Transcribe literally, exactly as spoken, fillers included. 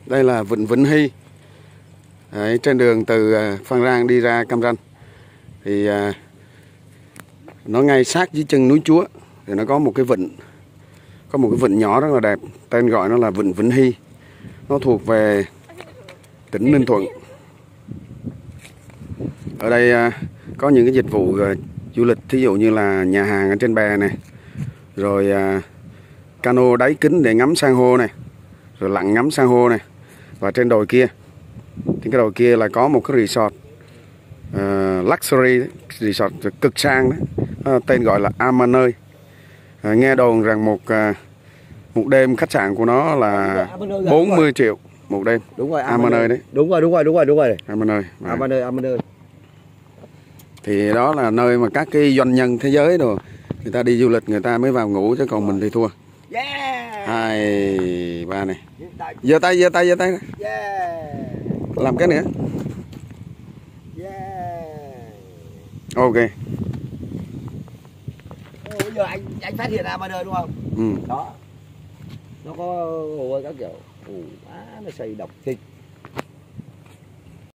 Đây là vịnh Vĩnh Hy. Đấy, trên đường từ Phan Rang đi ra Cam Ranh thì à, nó ngay sát dưới chân núi Chúa thì nó có một cái vịnh, có một cái vịnh nhỏ rất là đẹp, tên gọi nó là vịnh Vĩnh Hy. Nó thuộc về tỉnh Ninh Thuận. Ở đây à, có những cái dịch vụ à, du lịch, thí dụ như là nhà hàng ở trên bè này, rồi à, cano đáy kính để ngắm san hô này, rồi lặn ngắm san hô này. Và trên đồi kia, trên cái đồi kia là có một cái resort uh, luxury resort cực sang đấy, uh, tên gọi là Amanơi. Uh, nghe đồn rằng một uh, một đêm khách sạn của nó là bốn mươi triệu một đêm. Đúng rồi, Amanơi đấy. Đúng rồi, đúng rồi, đúng rồi, đúng rồi. Amanơi. Amanơi, Amanơi. Thì đó là nơi mà các cái doanh nhân thế giới rồi người ta đi du lịch người ta mới vào ngủ, chứ còn mình thì thua. Yeah. Hai ba này. Giơ tay, giơ tay, giơ tay. Yeah. Làm cái nữa. Yeah. Ok. Ồ, bây giờ anh anh phát hiện ra mà đời đúng không? Ừ. Đó. Nó có hồ ơi các kiểu. Ồ, á nó xây độc thịt.